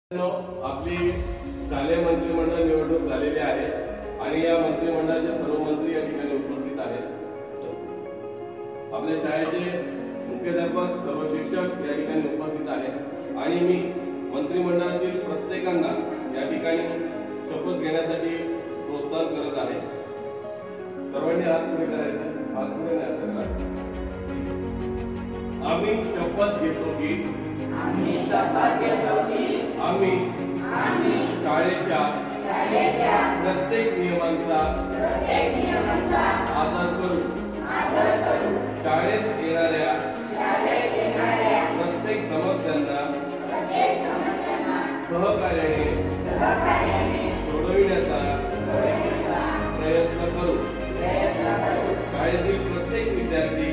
आपली शालेय मंत्रिमंडळ निवडणूक झालेली आहे आणि या मंत्रिमंडळाचे सर्व मंत्री या ठिकाणी उपस्थित आहेत। आपल्या शाळेचे मुख्याध्यापक सर्व शिक्षक या ठिकाणी उपस्थित आहेत आणि मी मंत्रिमंडळातील प्रत्येकांना या ठिकाणी शपथ घेण्यासाठी प्रोत्साहन करत आहे। सर्वांनी हात पुढे करायचा, हात पुढे नाही करणार। आम्ही शपथ घेतो की आम्ही शाळेच्या प्रत्येक नियमांचा आदर करू। शाळेत येणाऱ्या प्रत्येक समस्यांना सहकार्याने सोडविण्याचा प्रयत्न करू। शाळेतील प्रत्येक विद्यार्थी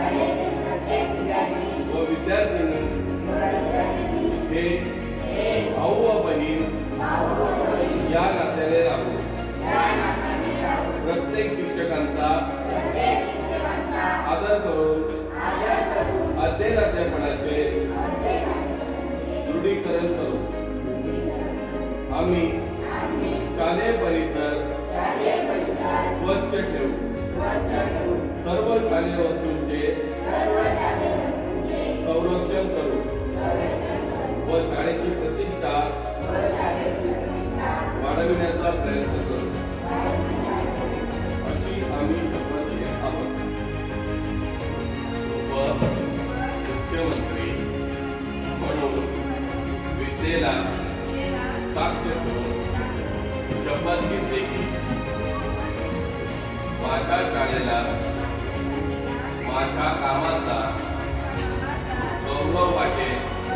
व विद्यार्थिनी हे भाऊ व बहीण या नात्याने राहू। प्रत्येक शिक्षकांचा आदर करून अध्ययनाचे दृढीकरण करू। आम्ही शालेय परिसर स्वच्छ ठेवू। सर्व शालेय वस्तूंचे संरक्षण करू व शाळेची प्रतिष्ठा वाढविण्याचा प्रयत्न करू अशी आम्ही शपथ घेत आहोत। मुख्यमंत्री म्हणून विद्येला साक्ष ठेवून शपथ घेते की माझ्या शाळेला माझ्या कामाचा गौरव वाटेल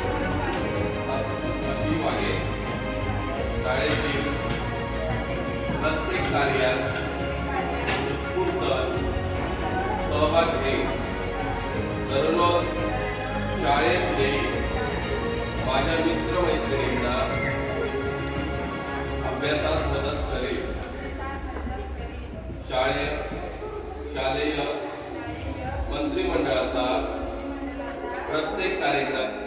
अशी वाटेल। शाळेतील प्रत्येक कार्यात उत्स्फूर्त सहभाग घेईन। दररोज शाळेतले माझ्या मित्रमैत्रिणींना अभ्यासात मदत करेल। शालेय मंत्रिमंडळाचा प्रत्येक कार्यक्रम